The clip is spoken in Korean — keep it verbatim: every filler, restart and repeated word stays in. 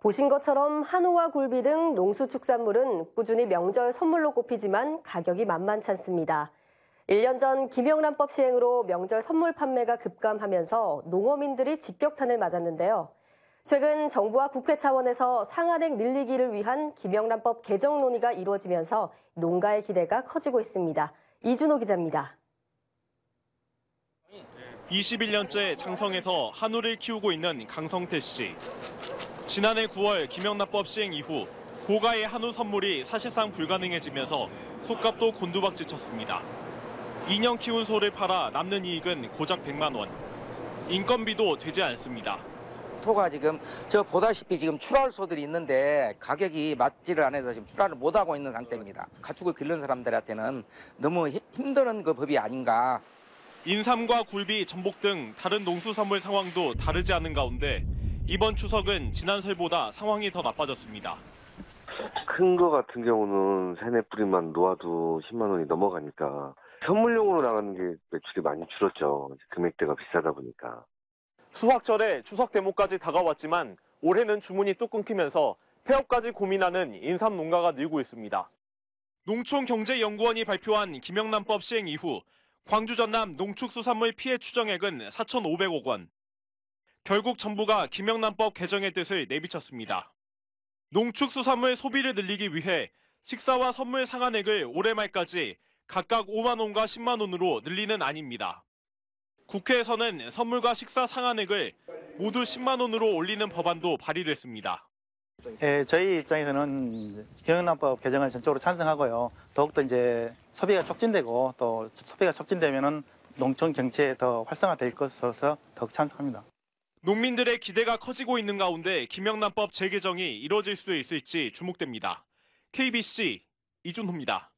보신 것처럼 한우와 굴비 등 농수축산물은 꾸준히 명절 선물로 꼽히지만 가격이 만만치 않습니다. 일 년 전 김영란법 시행으로 명절 선물 판매가 급감하면서 농어민들이 직격탄을 맞았는데요. 최근 정부와 국회 차원에서 상한액 늘리기를 위한 김영란법 개정 논의가 이루어지면서 농가의 기대가 커지고 있습니다. 이준호 기자입니다. 이십일 년째 장성에서 한우를 키우고 있는 강성태 씨. 지난해 구월 김영란법 시행 이후 고가의 한우 선물이 사실상 불가능해지면서 솥값도 곤두박질쳤습니다. 이 년 키운 소를 팔아 남는 이익은 고작 백만 원. 인건비도 되지 않습니다. 소가 지금 저 보다시피 지금 출하할 소들이 있는데 가격이 맞지를 않아서 지금 출하를 못하고 있는 상태입니다. 가축을 기르는 사람들한테는 너무 힘든 그 법이 아닌가. 인삼과 굴비, 전복 등 다른 농수산물 상황도 다르지 않은 가운데 이번 추석은 지난 설보다 상황이 더 나빠졌습니다. 큰 거 같은 경우는 세네 뿌리만 놓아도 십만 원이 넘어가니까 선물용으로 나가는 게 매출이 많이 줄었죠. 금액대가 비싸다 보니까. 수확절에 추석 대목까지 다가왔지만 올해는 주문이 뚝 끊기면서 폐업까지 고민하는 인삼 농가가 늘고 있습니다. 농촌경제연구원이 발표한 김영란법 시행 이후 광주 전남 농축수산물 피해 추정액은 사천오백억 원. 결국 정부가 김영란법 개정의 뜻을 내비쳤습니다. 농축수산물 소비를 늘리기 위해 식사와 선물 상한액을 올해 말까지 각각 오만 원과 십만 원으로 늘리는 안입니다. 국회에서는 선물과 식사 상한액을 모두 십만 원으로 올리는 법안도 발의됐습니다. 예, 저희 입장에서는 김영란법 개정을 전적으로 찬성하고요. 더욱더 이제 소비가 촉진되고 또 소비가 촉진되면은 농촌 경제에 더 활성화될 것으로서 더욱 찬성합니다. 농민들의 기대가 커지고 있는 가운데 김영란법 재개정이 이뤄질 수 있을지 주목됩니다. 케이비씨 이준호입니다.